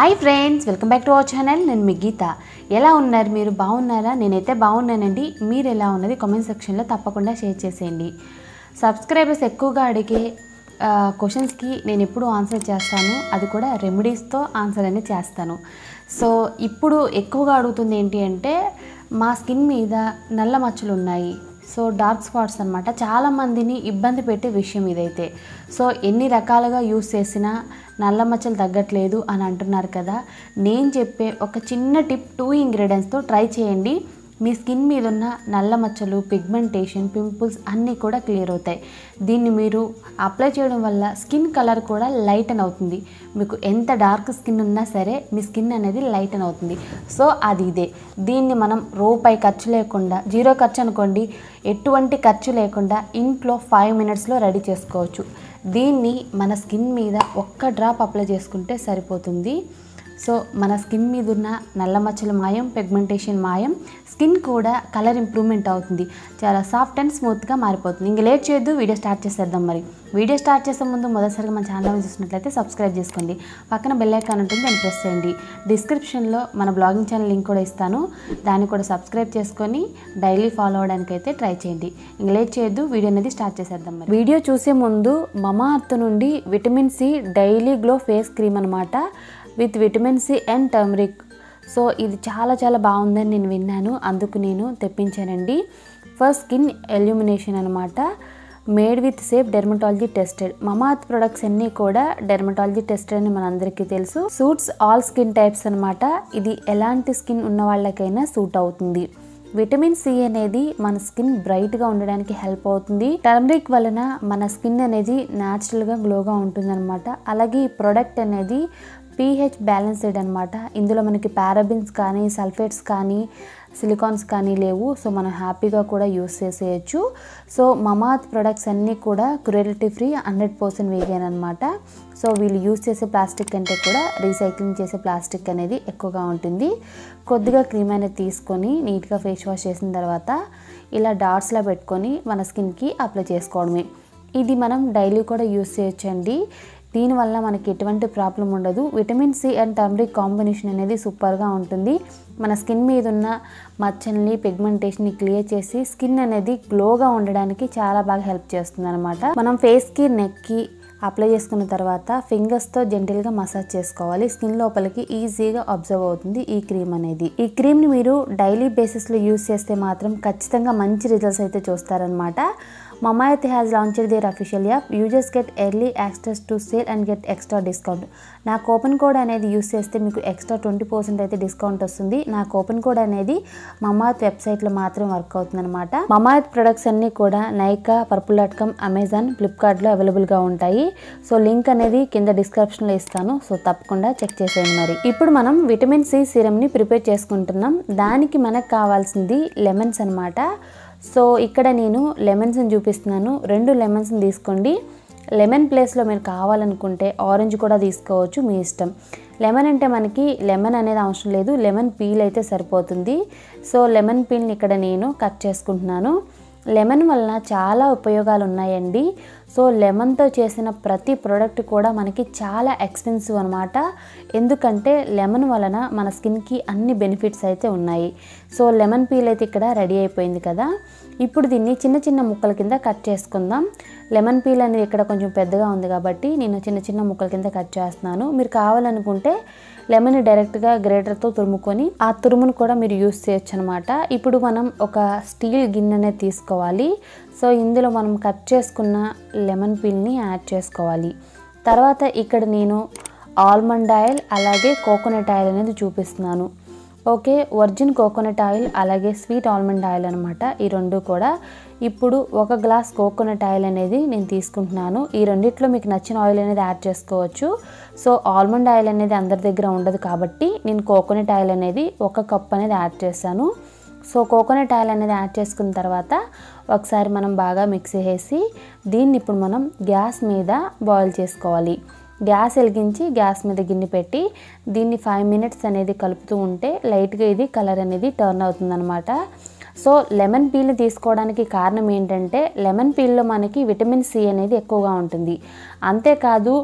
Hi friends, welcome back to our channel. నేను మీ గీత. ఎలా ఉన్నారు? మీరు బాగున్నారా? నేనైతే బాగున్నానండి. మీరు ఎలా ఉన్నది కామెంట్ సెక్షన్లో తప్పకుండా షేర్ చేసేయండి. సబ్స్క్రైబర్స్ ఎక్కువగా అడిగే క్వశ్చన్స్కి నేను ఎప్పుడు ఆన్సర్ చేస్తాను, అది కూడా రెమెడీస్తో ఆన్సర్ అనేది చేస్తాను. సో ఇప్పుడు ఎక్కువగా అడుగుతుంది ఏంటి అంటే, మా స్కిన్ మీద నల్ల మచ్చలు ఉన్నాయి, సో డార్క్ స్పాట్స్ అనమాట. చాలామందిని ఇబ్బంది పెట్టే విషయం ఇదైతే. సో ఎన్ని రకాలుగా యూస్ చేసినా నల్ల మచ్చలు తగ్గట్లేదు అని అంటున్నారు కదా. నేను చెప్పే ఒక చిన్న టిప్ 2 ఇంగ్రీడియంట్స్తో ట్రై చేయండి. మీ స్కిన్ మీద ఉన్న నల్ల మచ్చలు, పిగ్మెంటేషన్, పింపుల్స్ అన్నీ కూడా క్లియర్ అవుతాయి. దీన్ని మీరు అప్లై చేయడం వల్ల స్కిన్ కలర్ కూడా లైటన్ అవుతుంది. మీకు ఎంత డార్క్ స్కిన్ ఉన్నా సరే మీ స్కిన్ అనేది లైటన్ అవుతుంది. సో అది ఇదే. దీన్ని మనం రూపాయి ఖర్చు లేకుండా, 0 ఖర్చు అనుకోండి, ఎటువంటి ఖర్చు లేకుండా ఇంట్లో 5 మినిట్స్లో రెడీ చేసుకోవచ్చు. దీన్ని మన స్కిన్ మీద ఒక్క డ్రాప్ అప్లై చేసుకుంటే సరిపోతుంది. సో మన స్కిన్ మీద ఉన్న నల్ల మచ్చలు మాయం, పిగ్మెంటేషన్ మాయం, స్కిన్ కూడా కలర్ ఇంప్రూవ్మెంట్ అవుతుంది. చాలా సాఫ్ట్ అండ్ స్మూత్గా మారిపోతుంది. ఇంక లేట్ చేయొద్దు, వీడియో స్టార్ట్ చేసేద్దాం. మరి వీడియో స్టార్ట్ చేసే ముందు మొదటిసారిగా మన ఛానల్ చూసినట్లయితే సబ్స్క్రైబ్ చేసుకోండి. పక్కన బెల్ ఐకాన్ ఉంటుంది, దాన్ని ప్రెస్ చేయండి. డిస్క్రిప్షన్లో మన బ్లాగింగ్ ఛానల్ లింక్ కూడా ఇస్తాను, దాన్ని కూడా సబ్స్క్రైబ్ చేసుకొని డైలీ ఫాలో అవడానికి అయితే ట్రై చేయండి. ఇంక లేట్ చేయొద్దు, వీడియో అనేది స్టార్ట్ చేసేద్దాం. మరి వీడియో చూసే ముందు మమా అర్త్ నుండి vitamin C daily glow face cream అనమాట, with vitamin C and turmeric. So ఇది చాలా బాగుందని నేను విన్నాను, అందుకు నేను తెప్పించానండి. ఫస్ట్ స్కిన్ ఎల్యూమినేషన్ అనమాట, made with safe dermatology tested. Mama Earth products అన్నీ కూడా డెర్మటాలజీ టెస్టెడ్ అని మనందరికీ తెలుసు. సూట్స్ ఆల్ స్కిన్ టైప్స్ అనమాట. ఇది ఎలాంటి స్కిన్ ఉన్న వాళ్ళకైనా సూట్ అవుతుంది. విటమిన్ సి అనేది మన స్కిన్ బ్రైట్గా ఉండడానికి హెల్ప్ అవుతుంది. టర్మరిక్ వలన మన స్కిన్ అనేది న్యాచురల్గా గ్లోగా ఉంటుంది అనమాట. అలాగే ఈ ప్రోడక్ట్ అనేది pH బ్యాలెన్స్డ్ అనమాట. ఇందులో మనకి పారాబిన్స్ కానీ, సల్ఫేట్స్ కానీ, సిలికాన్స్ కానీ లేవు. సో మనం హ్యాపీగా కూడా యూస్ చేసేయచ్చు. సో మమా అర్త్ ప్రొడక్ట్స్ అన్నీ కూడా క్రుయల్టీ ఫ్రీ, 100% వేగాన్ అనమాట. సో వీళ్ళు యూస్ చేసే ప్లాస్టిక్ కంటే కూడా రీసైక్లింగ్ చేసే ప్లాస్టిక్ అనేది ఎక్కువగా ఉంటుంది. కొద్దిగా క్రీమ్ అనేది తీసుకొని నీట్గా ఫేస్ వాష్ చేసిన తర్వాత ఇలా డాట్స్లా పెట్టుకొని మన స్కిన్కి అప్లై చేసుకోవడమే. ఇది మనం డైలీ కూడా యూస్ చేయొచ్చండి. దీనివల్ల మనకి ఎటువంటి ప్రాబ్లం ఉండదు. Vitamin C and turmeric combination అనేది సూపర్గా ఉంటుంది. మన స్కిన్ మీద ఉన్న మచ్చల్ని, పిగ్మెంటేషన్ని క్లియర్ చేసి స్కిన్ అనేది గ్లోగా ఉండడానికి చాలా బాగా హెల్ప్ చేస్తుంది అనమాట. మనం ఫేస్కి, నెక్కి అప్లై చేసుకున్న తర్వాత ఫింగర్స్తో జెంటిల్గా మసాజ్ చేసుకోవాలి. స్కిన్ లోపలికి ఈజీగా అబ్జర్వ్ అవుతుంది ఈ క్రీమ్ అనేది. ఈ క్రీమ్ని మీరు డైలీ బేసిస్లో యూస్ చేస్తే మాత్రం ఖచ్చితంగా మంచి రిజల్ట్స్ అయితే చూస్తారనమాట. Mama Earth has launched their official app. Users get early access to sale and get extra discount. నా కూపన్ కోడ్ అనేది యూస్ చేస్తే మీకు ఎక్స్ట్రా 20% అయితే డిస్కౌంట్ వస్తుంది. నా కూపన్ కోడ్ అనేది మమా ఎర్త్ వెబ్సైట్లో మాత్రం వర్క్ అవుతుంది అనమాట. మమా ఎర్త్ ప్రొడక్ట్స్ అన్నీ కూడా నైకా, purple.com, అమెజాన్, ఫ్లిప్కార్ట్లో అవైలబుల్గా ఉంటాయి. సో లింక్ అనేది కింద డిస్క్రిప్షన్లో ఇస్తాను, సో తప్పకుండా చెక్ చేసేయండి. మరి ఇప్పుడు మనం విటమిన్ సి సిరమ్ని ప్రిపేర్ చేసుకుంటున్నాం. దానికి మనకు కావాల్సింది లెమన్స్ అనమాట. సో ఇక్కడ నేను లెమన్స్ని చూపిస్తున్నాను. 2 లెమన్స్ని తీసుకోండి. లెమన్ ప్లేస్లో మీరు కావాలనుకుంటే ఆరెంజ్ కూడా తీసుకోవచ్చు, మీ ఇష్టం. లెమన్ అంటే మనకి లెమన్ అనేది అవసరం లేదు, లెమన్ పీల్ అయితే సరిపోతుంది. సో లెమన్ పీల్ని ఇక్కడ నేను కట్ చేసుకుంటున్నాను. లెమన్ వలన చాలా ఉపయోగాలు ఉన్నాయండి. సో లెమన్తో చేసిన ప్రతి ప్రోడక్ట్ కూడా మనకి చాలా ఎక్స్పెన్సివ్ అనమాట. ఎందుకంటే లెమన్ వలన మన స్కిన్కి అన్ని బెనిఫిట్స్ అయితే ఉన్నాయి. సో లెమన్ పీల్ అయితే ఇక్కడ రెడీ అయిపోయింది కదా. ఇప్పుడు దీన్ని చిన్న ముక్కల కింద కట్ చేసుకుందాం. లెమన్ పీల్ అనేది ఇక్కడ కొంచెం పెద్దగా ఉంది కాబట్టి నేను చిన్న ముక్కల కింద కట్ చేస్తున్నాను. మీరు కావాలనుకుంటే లెమన్ డైరెక్ట్గా గ్రేటర్తో తురుముకొని ఆ తురుమును కూడా మీరు యూస్ చేయొచ్చు అనమాట. ఇప్పుడు మనం ఒక స్టీల్ గిన్నెనే తీసుకోవాలి. సో ఇందులో మనం కట్ చేసుకున్న లెమన్ పీల్ని యాడ్ చేసుకోవాలి. తర్వాత ఇక్కడ నేను ఆల్మండ్ ఆయిల్ అలాగే కోకోనట్ ఆయిల్ అనేది చూపిస్తున్నాను. ఓకే, వర్జిన్ కోకోనట్ ఆయిల్ అలాగే స్వీట్ ఆల్మండ్ ఆయిల్ అనమాట, ఈ 2 కూడా. ఇప్పుడు 1 గ్లాస్ కోకోనట్ ఆయిల్ అనేది నేను తీసుకుంటున్నాను. ఈ రెండిట్లో మీకు నచ్చిన ఆయిల్ అనేది యాడ్ చేసుకోవచ్చు. సో ఆల్మండ్ ఆయిల్ అనేది అందరి దగ్గర ఉండదు కాబట్టి నేను కోకోనట్ ఆయిల్ అనేది 1 కప్ అనేది యాడ్ చేశాను. సో కోకోనట్ ఆయిల్ అనేది యాడ్ చేసుకున్న తర్వాత ఒకసారి మనం బాగా మిక్స్ చేసి దీన్ని ఇప్పుడు మనం గ్యాస్ మీద బాయిల్ చేసుకోవాలి. గ్యాస్ వెలిగించి గ్యాస్ మీద గిన్నె పెట్టి దీన్ని 5 మినిట్స్ అనేది కలుపుతూ ఉంటే లైట్గా ఇది కలర్ అనేది టర్న్ అవుతుందన్నమాట. సో లెమన్ పీల్ని తీసుకోవడానికి కారణం ఏంటంటే లెమన్ పీల్లో మనకి విటమిన్ సి అనేది ఎక్కువగా ఉంటుంది. అంతేకాదు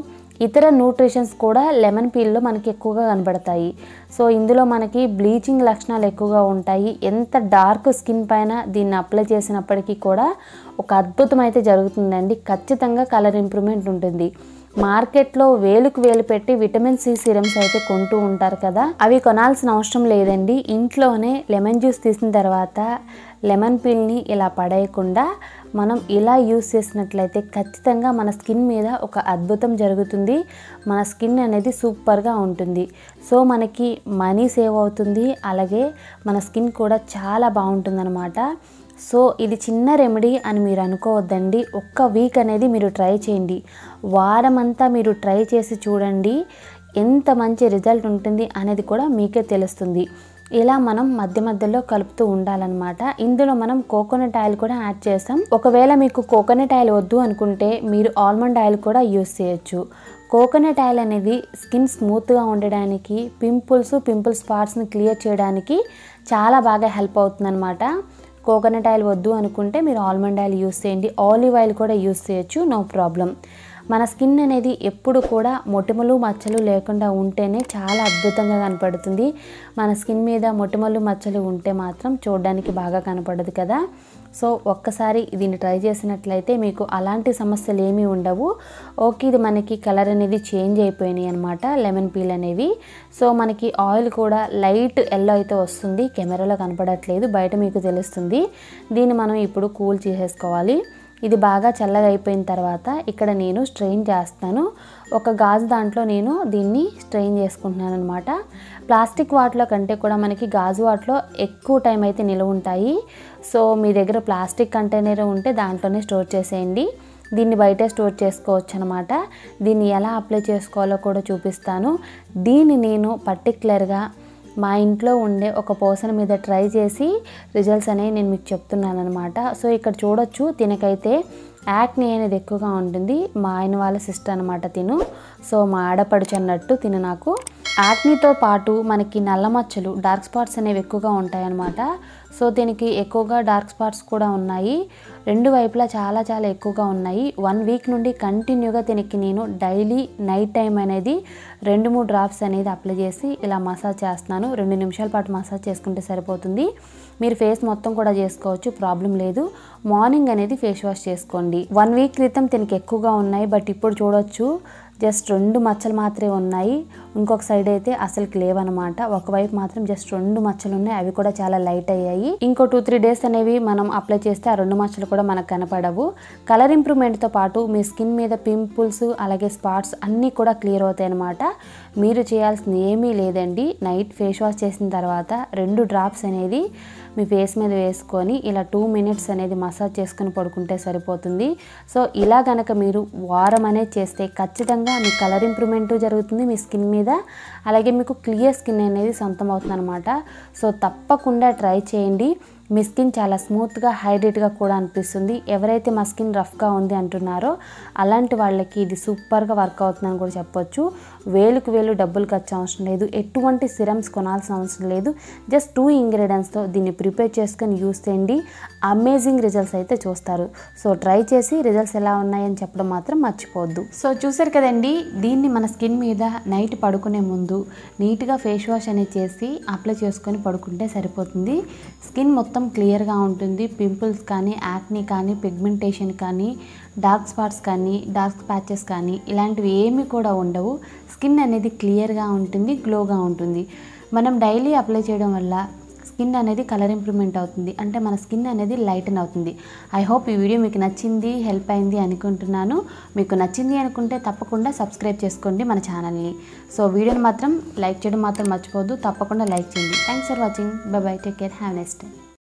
ఇతర న్యూట్రిషన్స్ కూడా లెమన్ పీల్లో మనకి ఎక్కువగా కనబడతాయి. సో ఇందులో మనకి బ్లీచింగ్ లక్షణాలు ఎక్కువగా ఉంటాయి. ఎంత డార్క్ స్కిన్ పైన దీన్ని అప్లై చేసినప్పటికీ కూడా ఒక అద్భుతం అయితే జరుగుతుందండి. ఖచ్చితంగా కలర్ ఇంప్రూవ్మెంట్ ఉంటుంది. మార్కెట్లో వేలుకు వేలు పెట్టి విటమిన్ సి సిరమ్స్ అయితే కొంటూ ఉంటారు కదా, అవి కొనాల్సిన అవసరం లేదండి. ఇంట్లోనే లెమన్ జ్యూస్ తీసిన తర్వాత లెమన్ పీల్ని ఇలా పడేయకుండా మనం ఇలా యూస్ చేసినట్లయితే ఖచ్చితంగా మన స్కిన్ మీద ఒక అద్భుతం జరుగుతుంది. మన స్కిన్ అనేది సూపర్గా ఉంటుంది. సో మనకి మనీ సేవ్ అవుతుంది, అలాగే మన స్కిన్ కూడా చాలా బాగుంటుందన్నమాట. సో ఇది చిన్న రెమెడీ అని మీరు అనుకోవద్దండి. ఒక్క వీక్ అనేది మీరు ట్రై చేయండి. వారమంతా మీరు ట్రై చేసి చూడండి, ఎంత మంచి రిజల్ట్ ఉంటుంది అనేది కూడా మీకే తెలుస్తుంది. ఇలా మనం మధ్య మధ్యలో కలుపుతూ ఉండాలన్నమాట. ఇందులో మనం కోకోనట్ ఆయిల్ కూడా యాడ్ చేస్తాం. ఒకవేళ మీకు కోకోనట్ ఆయిల్ వద్దు అనుకుంటే మీరు ఆల్మండ్ ఆయిల్ కూడా యూస్ చేయొచ్చు. కోకోనట్ ఆయిల్ అనేది స్కిన్ స్మూత్గా ఉండడానికి, పింపుల్ స్పాట్స్ని క్లియర్ చేయడానికి చాలా బాగా హెల్ప్ అవుతుందన్నమాట. కోకోనట్ ఆయిల్ వద్దు అనుకుంటే మీరు ఆల్మండ్ ఆయిల్ యూస్ చేయండి. ఆలివ్ ఆయిల్ కూడా యూస్ చేయొచ్చు, నో ప్రాబ్లం. మన స్కిన్ అనేది ఎప్పుడు కూడా మొటిమలు మచ్చలు లేకుండా ఉంటేనే చాలా అద్భుతంగా కనపడుతుంది. మన స్కిన్ మీద మొటిమలు మచ్చలు ఉంటే మాత్రం చూడడానికి బాగా కనపడదు కదా. సో ఒక్కసారి దీన్ని ట్రై చేసినట్లయితే మీకు అలాంటి సమస్యలు ఏమీ ఉండవు. ఓకే, ఇది మనకి కలర్ అనేది చేంజ్ అయిపోయినాయి అనమాట లెమన్ పీల్ అనేవి. సో మనకి ఆయిల్ కూడా లైట్ ఎల్లో అయితే వస్తుంది, కెమెరాలో కనపడట్లేదు, బయట మీకు తెలుస్తుంది. దీన్ని మనం ఇప్పుడు కూల్ చేసేసుకోవాలి. ఇది బాగా చల్లగా అయిపోయిన తర్వాత ఇక్కడ నేను స్ట్రెయిన్ చేస్తాను. ఒక గాజు దాంట్లో నేను దీన్ని స్ట్రెయిన్ చేసుకుంటున్నాను అనమాట. ప్లాస్టిక్ వాటిలో కంటే కూడా మనకి గాజు వాటిలో ఎక్కువ టైం అయితే నిలువ ఉంటాయి. సో మీ దగ్గర ప్లాస్టిక్ కంటైనర్ ఉంటే దాంట్లోనే స్టోర్ చేసేయండి. దీన్ని బయటే స్టోర్ చేసుకోవచ్చు అనమాట. దీన్ని ఎలా అప్లై చేసుకోవాలో కూడా చూపిస్తాను. దీన్ని నేను పర్టికులర్గా మా ఇంట్లో ఉండే ఒక పర్సన్ మీద ట్రై చేసి రిజల్ట్స్ అనేవి నేను మీకు చెప్తున్నాను అనమాట. సో ఇక్కడ చూడొచ్చు, తినకైతే యాక్ని అనేది ఎక్కువగా ఉంటుంది. మా ఆయన వాళ్ళ సిస్టర్ అనమాట తిను. సో మా ఆడపడుచు అన్నట్టు తిను. నాకు యాక్నీతో పాటు మనకి నల్ల మచ్చలు, డార్క్ స్పాట్స్ అనేవి ఎక్కువగా ఉంటాయి అన్నమాట. సో దీనికి ఎక్కువగా డార్క్ స్పాట్స్ కూడా ఉన్నాయి, రెండు వైపులా చాలా చాలా ఎక్కువగా ఉన్నాయి. 1 వీక్ నుండి కంటిన్యూగా దీనికి నేను డైలీ నైట్ టైం అనేది 2-3 డ్రాప్స్ అనేది అప్లై చేసి ఇలా మసాజ్ చేస్తున్నాను. 2 నిమిషాల పాటు మసాజ్ చేసుకుంటే సరిపోతుంది. మీరు ఫేస్ మొత్తం కూడా చేసుకోవచ్చు, ప్రాబ్లం లేదు. మార్నింగ్ అనేది ఫేస్ వాష్ చేసుకోండి. 1 వీక్ క్రితం దీనికి ఎక్కువగా ఉన్నాయి, బట్ ఇప్పుడు చూడొచ్చు జస్ట్ 2 మచ్చలు మాత్రమే ఉన్నాయి. ఇంకొక సైడ్ అయితే అసలుకి లేవన్నమాట. ఒకవైపు మాత్రం జస్ట్ 2 మచ్చలు ఉన్నాయి, అవి కూడా చాలా లైట్ అయ్యాయి. ఇంకో 2-3 డేస్ అనేవి మనం అప్లై చేస్తే ఆ 2 మచ్చలు కూడా మనకు కనపడవు. కలర్ ఇంప్రూవ్మెంట్తో పాటు మీ స్కిన్ మీద పింపుల్స్ అలాగే స్పాట్స్ అన్నీ కూడా క్లియర్ అవుతాయి అన్నమాట. మీరు చేయాల్సింది ఏమీ లేదండి. నైట్ ఫేస్ వాష్ చేసిన తర్వాత 2 డ్రాప్స్ అనేది మీ ఫేస్ మీద వేసుకొని ఇలా 2 మినిట్స్ అనేది మసాజ్ చేసుకొని పడుకుంటే సరిపోతుంది. సో ఇలా కనుక మీరు వారం అనేది చేస్తే ఖచ్చితంగా మీ కలర్ ఇంప్రూవ్మెంట్ జరుగుతుంది మీ స్కిన్ మీద, అలాగే మీకు క్లియర్ స్కిన్ అనేది సొంతం అవుతుంది అనమాట. సో తప్పకుండా ట్రై చేయండి. మీ స్కిన్ చాలా స్మూత్గా హైడ్రేట్గా కూడా అనిపిస్తుంది. ఎవరైతే మా స్కిన్ రఫ్గా ఉంది అంటున్నారో అలాంటి వాళ్ళకి ఇది సూపర్గా వర్క్ అవుతుందని కూడా చెప్పొచ్చు. వేలుకు వేలు డబ్బులు ఖర్చు అవసరం లేదు, ఎటువంటి సిరమ్స్ కొనాల్సిన అవసరం లేదు. జస్ట్ 2 ఇంగ్రీడియంట్స్తో దీన్ని ప్రిపేర్ చేసుకొని యూస్ చేయండి. అమేజింగ్ రిజల్ట్స్ అయితే చూస్తారు. సో ట్రై చేసి రిజల్ట్స్ ఎలా ఉన్నాయని చెప్పడం మాత్రం మర్చిపోవద్దు. సో చూసారు కదండి, దీన్ని మన స్కిన్ మీద నైట్ పడుకునే ముందు నీట్గా ఫేస్ వాష్ అనేది చేసి అప్లై చేసుకొని పడుకుంటే సరిపోతుంది. స్కిన్ మొత్తం క్లియర్గా ఉంటుంది. పింపుల్స్ కానీ, యాక్నీ కానీ, పిగ్మెంటేషన్ కానీ, డార్క్ స్పాట్స్ కానీ, డార్క్ ప్యాచెస్ కానీ ఇలాంటివి ఏమీ కూడా ఉండవు. స్కిన్ అనేది క్లియర్గా ఉంటుంది, గ్లోగా ఉంటుంది. మనం డైలీ అప్లై చేయడం వల్ల స్కిన్ అనేది కలర్ ఇంప్రూవ్మెంట్ అవుతుంది, అంటే మన స్కిన్ అనేది లైటన్ అవుతుంది. ఐ హోప్ ఈ వీడియో మీకు నచ్చింది, హెల్ప్ అయింది అనుకుంటున్నాను. మీకు నచ్చింది అనుకుంటే తప్పకుండా సబ్స్క్రైబ్ చేసుకోండి మన ఛానల్ని. సో వీడియోని మాత్రం లైక్ చేయడం మాత్రం మర్చిపోవద్దు, తప్పకుండా లైక్ చేయండి. Thanks for watching. Bye bye, take care, have a nice day.